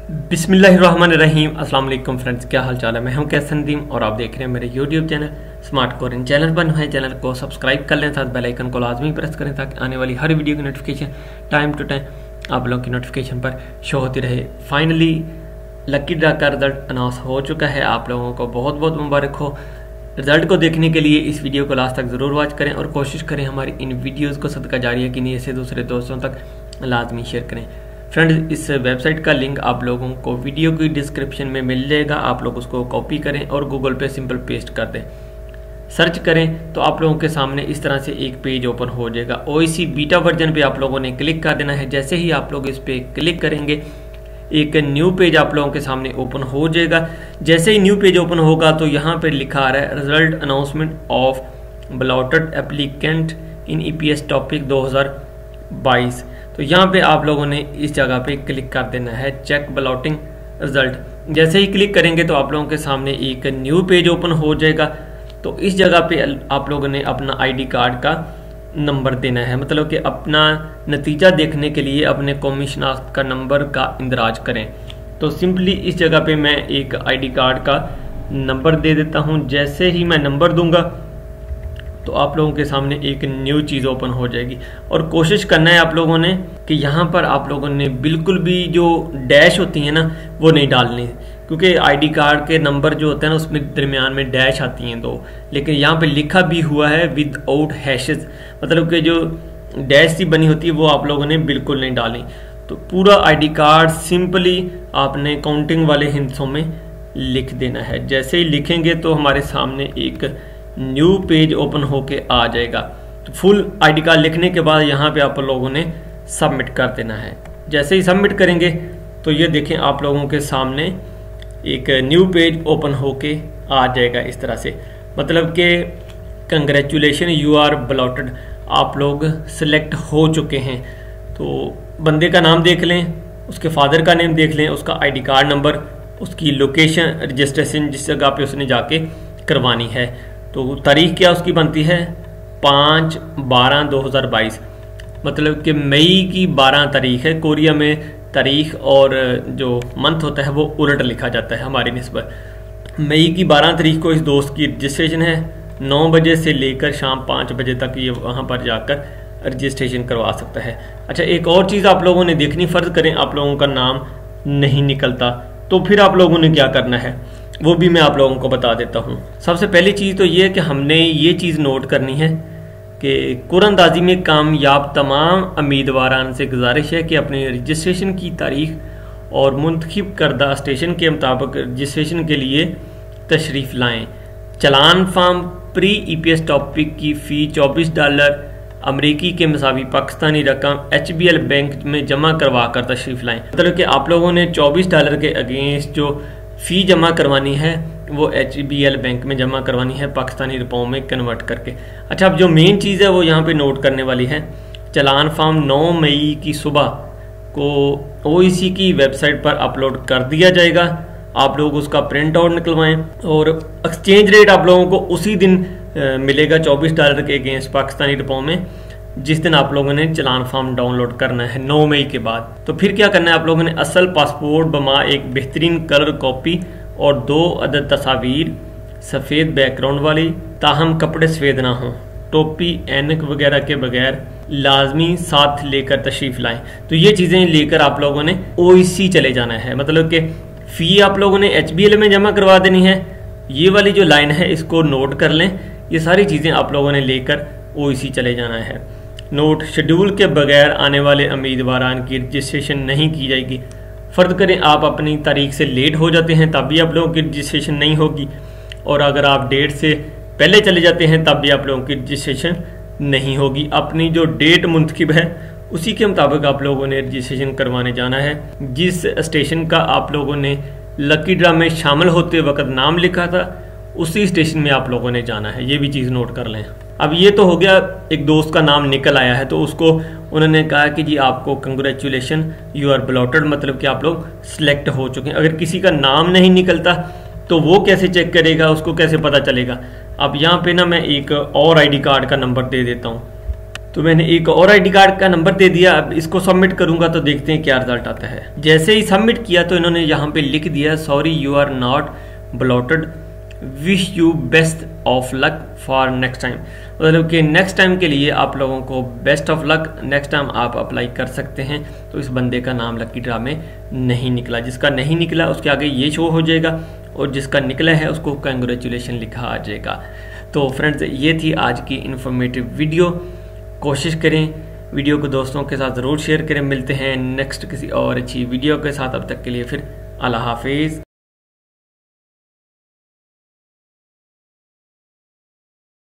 बिस्मिल्लाहिर्रहमानिर्रहीम। अस्सलाम वालेकुम फ्रेंड्स, क्या हाल चाल है। मैं हूं कैसन नदीम और आप देख रहे हैं मेरे YouTube channel smart Korean. Channel पर है, चैनल को सब्सक्राइब कर लें, साथ बेल आइकन को लाजमी प्रेस करें ताकि आने वाली हर वीडियो की नोटिफिकेशन टाइम टू टाइम आप लोगों की नोटिफिकेशन पर शो होती रहे। फाइनली लकी ड्रा का रिजल्ट अनाउंस हो चुका है। आप लोगों को बहुत बहुत मुबारक हो। रिजल्ट को देखने के लिए इस वीडियो को लास्ट तक ज़रूर वॉच करें और कोशिश करें हमारी इन वीडियोज़ को सदका जारिया की नीयत से दूसरे दोस्तों तक लाजमी शेयर करें। फ्रेंड्स, इस वेबसाइट का लिंक आप लोगों को वीडियो की डिस्क्रिप्शन में मिल जाएगा। आप लोग उसको कॉपी करें और गूगल पे सिंपल पेस्ट कर दें। सर्च करें तो आप लोगों के सामने इस तरह से एक पेज ओपन हो जाएगा। ओएसी बीटा वर्जन पे आप लोगों ने क्लिक कर देना है। जैसे ही आप लोग इस पे क्लिक करेंगे एक न्यू पेज आप लोगों के सामने ओपन हो जाएगा। जैसे ही न्यू पेज ओपन होगा तो यहाँ पे लिखा आ रहा है result announcement of balloted applicant in EPS TOPIK 2022। तो यहाँ पे आप लोगों ने इस जगह पे क्लिक कर देना है चेक बलॉटिंग रिजल्ट। जैसे ही क्लिक करेंगे तो आप लोगों के सामने एक न्यू पेज ओपन हो जाएगा। तो इस जगह पे आप लोगों ने अपना आईडी कार्ड का नंबर देना है, मतलब कि अपना नतीजा देखने के लिए अपने कौमी शनाख्त का नंबर का इंदराज करें। तो सिंपली इस जगह पे मैं एक आईडी कार्ड का नंबर दे देता हूँ। जैसे ही मैं नंबर दूंगा तो आप लोगों के सामने एक न्यू चीज़ ओपन हो जाएगी और कोशिश करना है आप लोगों ने कि यहाँ पर आप लोगों ने बिल्कुल भी जो डैश होती है ना वो नहीं डालनी, क्योंकि आईडी कार्ड के नंबर जो होते हैं ना उसमें दरमियान में डैश आती हैं दो, लेकिन यहाँ पे लिखा भी हुआ है विदाउट हैशेस, मतलब कि जो डैश सी बनी होती है वो आप लोगों ने बिल्कुल नहीं डाली। तो पूरा आईडी कार्ड सिंपली आपने काउंटिंग वाले हिस्सों में लिख देना है। जैसे ही लिखेंगे तो हमारे सामने एक न्यू पेज ओपन होके आ जाएगा। तो फुल आईडी कार्ड लिखने के बाद यहाँ पे आप लोगों ने सबमिट कर देना है। जैसे ही सबमिट करेंगे तो ये देखें आप लोगों के सामने एक न्यू पेज ओपन होके आ जाएगा इस तरह से, मतलब कि कंग्रेचुलेशन यू आर बलॉटेड, आप लोग सिलेक्ट हो चुके हैं। तो बंदे का नाम देख लें, उसके फादर का नेम देख लें, उसका आईडी कार्ड नंबर, उसकी लोकेशन, रजिस्ट्रेशन जिस जगह पे उसने जाके करवानी है। तो तारीख क्या उसकी बनती है 5/12/2022, मतलब कि मई की 12 तारीख है। कोरिया में तारीख और जो मंथ होता है वो उलट लिखा जाता है हमारी निस्बत। मई की 12 तारीख को इस दोस्त की रजिस्ट्रेशन है। 9 बजे से लेकर शाम 5 बजे तक ये वहाँ पर जाकर रजिस्ट्रेशन करवा सकता है। अच्छा, एक और चीज़ आप लोगों ने देखनी, फ़र्ज़ करें आप लोगों का नाम नहीं निकलता तो फिर आप लोगों ने क्या करना है वो भी मैं आप लोगों को बता देता हूँ। सबसे पहली चीज़ तो ये है कि हमने ये चीज़ नोट करनी है कि कुरानंदाजी में कामयाब तमाम उम्मीदवारान से गुजारिश है कि अपनी रजिस्ट्रेशन की तारीख और मुंतखब करदा स्टेशन के मुताबिक रजिस्ट्रेशन के लिए तशरीफ़ लाएँ। Challan form pre EPS TOPIK की फ़ी $24 अमरीकी के मुसावी पाकिस्तानी रकम HBL बैंक में जमा करवा कर तशरीफ़ लाएँ। मतलब कि आप लोगों ने $24 के अगेंस्ट जो फ़ी जमा करवानी है वो HBL बैंक में जमा करवानी है पाकिस्तानी रुपयों में कन्वर्ट करके। अच्छा, अब जो मेन चीज़ है वो यहाँ पे नोट करने वाली है, चलान फार्म 9 मई की सुबह को OEC की वेबसाइट पर अपलोड कर दिया जाएगा। आप लोग उसका प्रिंट आउट निकलवाएं और एक्सचेंज रेट आप लोगों को उसी दिन मिलेगा $24 के अगेंस्ट पाकिस्तानी रुपयों में, जिस दिन आप लोगों ने चलान फार्म डाउनलोड करना है 9 मई के बाद। तो फिर क्या करना है आप लोगों ने, असल पासपोर्ट बमा एक बेहतरीन कलर कॉपी और 2 अदद तस्वीर सफ़ेद बैकग्राउंड वाली, ताहम कपड़े सफ़ेद ना हों, टोपी ऐनक वगैरह के बगैर लाजमी साथ लेकर तशरीफ़ लाएं। तो ये चीज़ें लेकर आप लोगों ने OEC चले जाना है, मतलब कि फ़ी आप लोगों ने HBL में जमा करवा देनी है। ये वाली जो लाइन है इसको नोट कर लें। ये सारी चीज़ें आप लोगों ने लेकर OEC चले जाना है। नोट, शेड्यूल के बगैर आने वाले उम्मीदवारान की रजिस्ट्रेशन नहीं की जाएगी। फ़र्ज़ करें आप अपनी तारीख से लेट हो जाते हैं तब भी आप लोगों की रजिस्ट्रेशन नहीं होगी, और अगर आप डेट से पहले चले जाते हैं तब भी आप लोगों की रजिस्ट्रेशन नहीं होगी। अपनी जो डेट मुंतखब है उसी के मुताबिक आप लोगों ने रजिस्ट्रेशन करवाने जाना है। जिस स्टेशन का आप लोगों ने लकी ड्रा में शामिल होते वक्त नाम लिखा था उसी स्टेशन में आप लोगों ने जाना है। ये भी चीज़ नोट कर लें। अब ये तो हो गया, एक दोस्त का नाम निकल आया है तो उसको उन्होंने कहा कि जी आपको कंग्रेचुलेशन यू आर बलॉटेड, मतलब कि आप लोग सिलेक्ट हो चुके हैं। अगर किसी का नाम नहीं निकलता तो वो कैसे चेक करेगा, उसको कैसे पता चलेगा। अब यहाँ पे ना मैं एक और आईडी कार्ड का नंबर दे देता हूँ। तो मैंने एक और आईडी कार्ड का नंबर दे दिया। अब इसको सबमिट करूंगा तो देखते हैं क्या रिजल्ट आता है। जैसे ही सबमिट किया तो इन्होंने यहाँ पे लिख दिया sorry you are not balloted, wish you best of luck for next time. मतलब कि नेक्स्ट टाइम के लिए आप लोगों को best of luck, next time आप अप्लाई कर सकते हैं। तो इस बंदे का नाम लकी ड्रा में नहीं निकला। जिसका नहीं निकला उसके आगे ये शो हो जाएगा और जिसका निकला है उसको कंग्रेचुलेशन लिखा आ जाएगा। तो फ्रेंड्स ये थी आज की इन्फॉर्मेटिव वीडियो। कोशिश करें वीडियो को दोस्तों के साथ ज़रूर शेयर करें। मिलते हैं नेक्स्ट किसी और अच्छी वीडियो के साथ। अब तक के लिए फिर अल्लाह हाफिज़।